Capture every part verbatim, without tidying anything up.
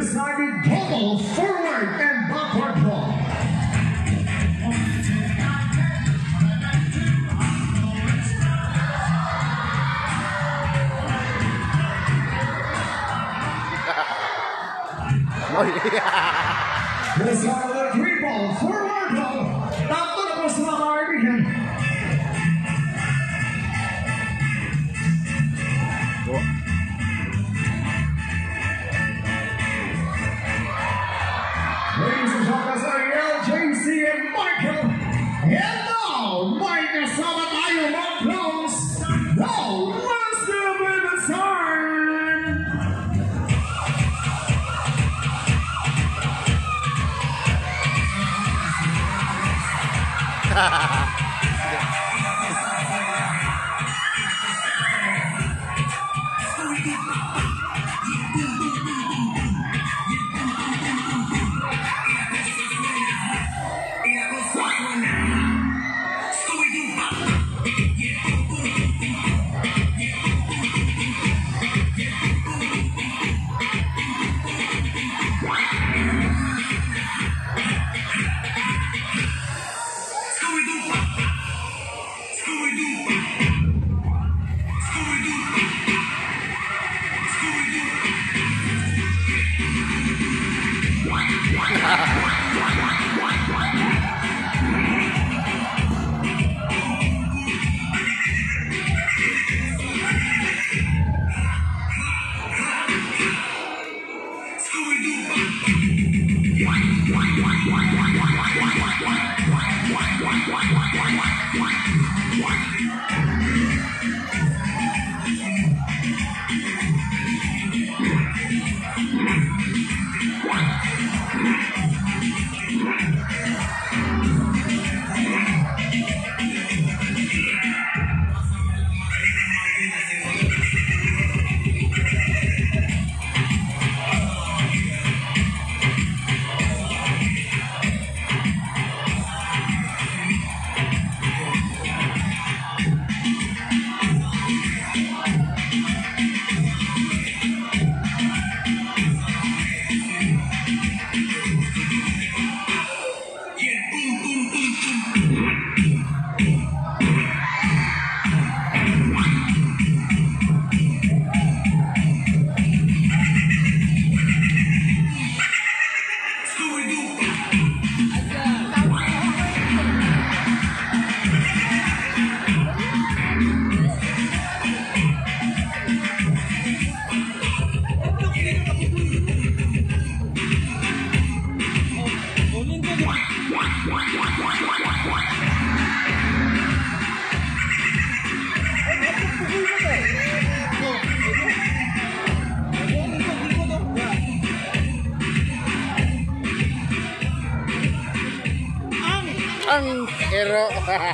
decided double forward and backward roll. Oh, yeah. Decided triple forward roll. Tatlo na po sa mga kaibigan. Oh. Ladies and gentlemen, Ariel, J C, and Michael. And now, may kasama tayo mga clowns. Now, let's give it a sign. Ha ha ha. Ang hero.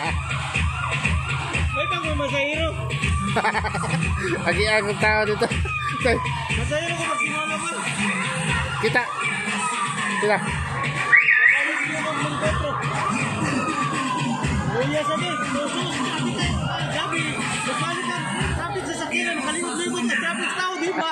May pang masahiro. Lagi ang tao dito. Masahiro ko magsimula ba? Kita. Kita. Iya sabi, susunod sabi, sabi ka, sabi sa sakinan, kalimut-limut na traffic tao, di ba?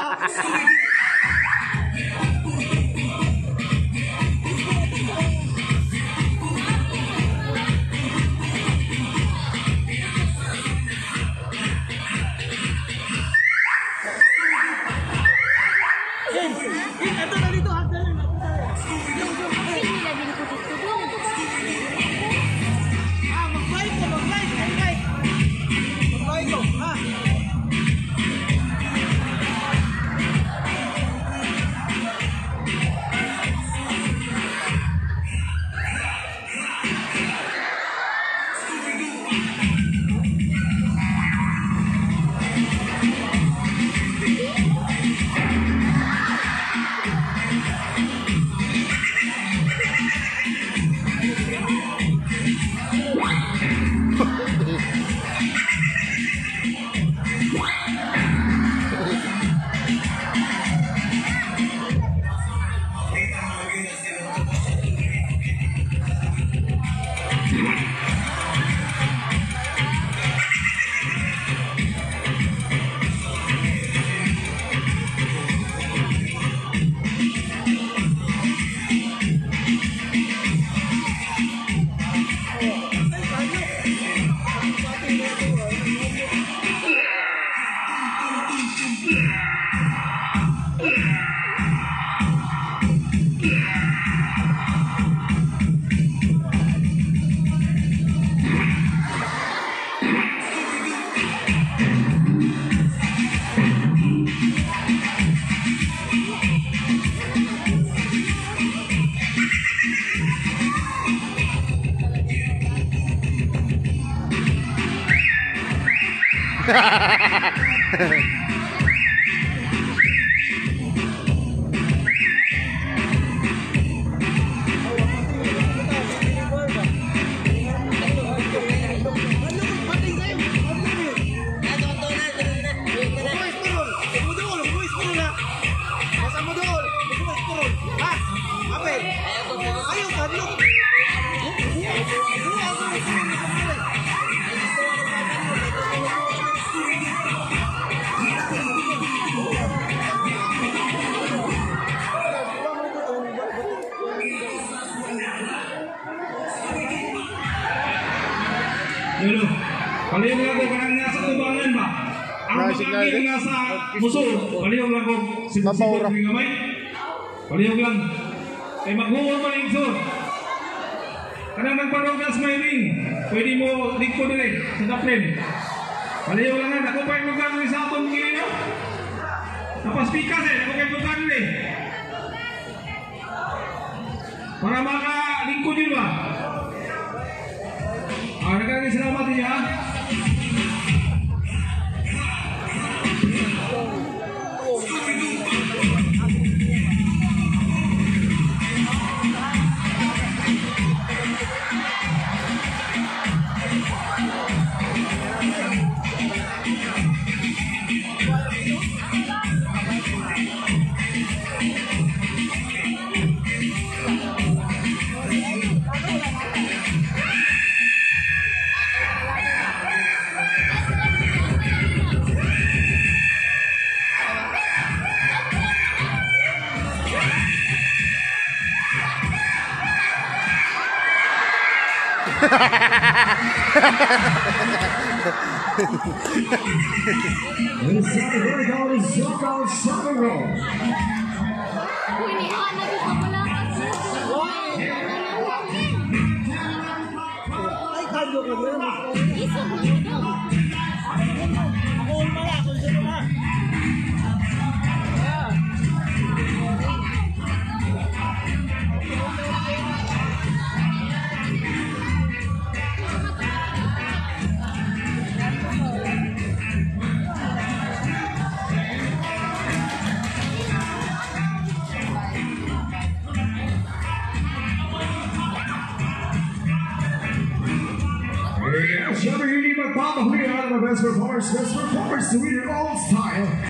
Dulu, kalian lagu karang nasa tubangan ba? Ang pagkakil nga sa muso, kaliyan lang kung sipag-sipag ng gamay. Kaliyan lang, ay mag-uwag pa rin so. Kanang nagparong gas may ring, pwede mo dito din sa taplin. Kaliyan lang nga, ako pa yung lugar rin sa atong kilino. Tapos pikas eh, ako pa yung lugar rin. Para maka-lingkod yun ba? Ah, nagkakaroon salamat niya. Inside here goes Zoko Saburo. Ini anak itu pala Ay, kado ka ba? Iso mo daw. Ako pala, ako sino na. Yes, Shabby, you need my Bob Lee out of the best performers, best performers to your own style.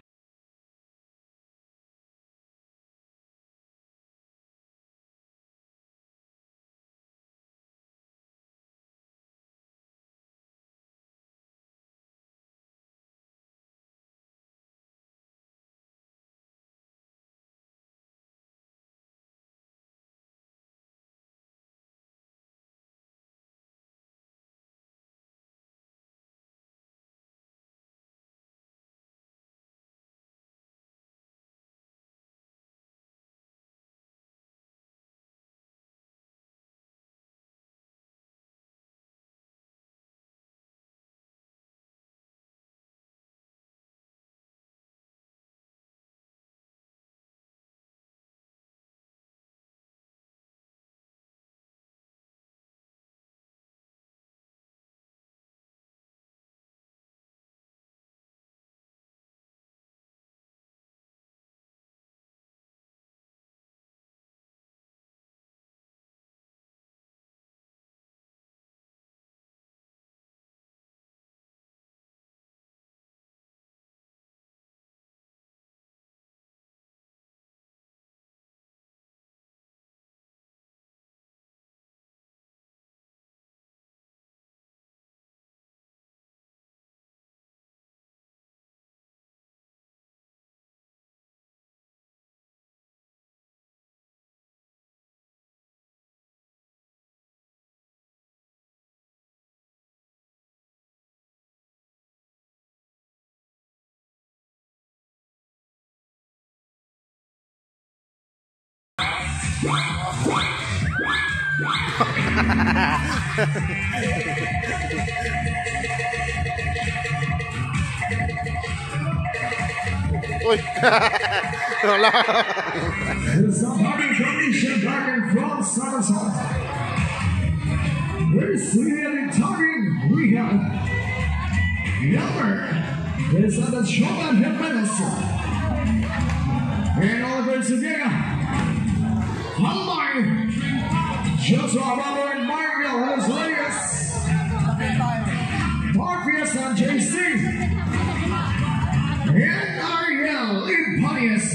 Uy. Wala. Somebody condition back and front somersault. We're sitting and talking. We have Yelmer is at the Shogun Jimenez. And Oliver Zuniga. Halmai. Joshua Robert and Mario Los Reyes. Morpheus and J C. And Ariel Impanius.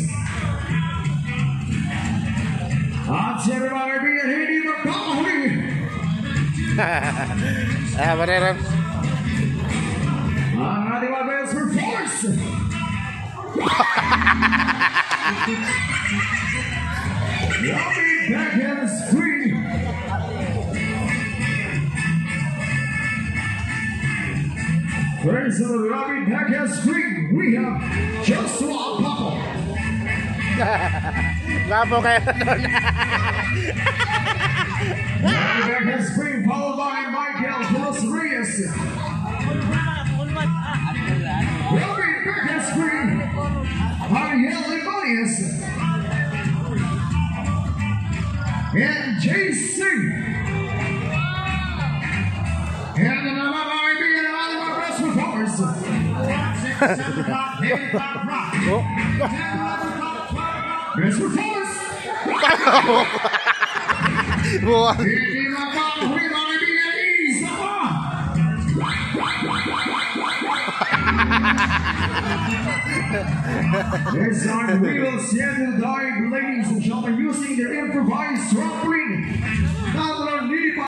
At everybody being Haiti McConaughey. Ah, beneran. Ang ating mga best for force. Robbie backhand screen. First of the Robbie backhand screen, we have Joshua Papo. Lapo kayo doon. Robbie backhand screen followed by Michael Los Reyes. Robbie backhand screen. Ariel Ibanias. And J C. And another I B and all of our best performers. Best performance. Buwan. Hindi na pa huli mga kaibigan, isa pa. There's our real Seattle dive ladies and gentlemen using their improvised trampoline. Now